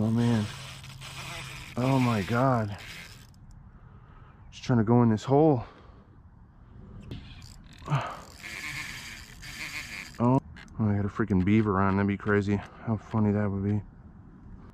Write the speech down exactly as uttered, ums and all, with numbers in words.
Oh man. Oh my god. Just trying to go in this hole. Oh, I got a freaking beaver on. That'd be crazy. How funny that would be.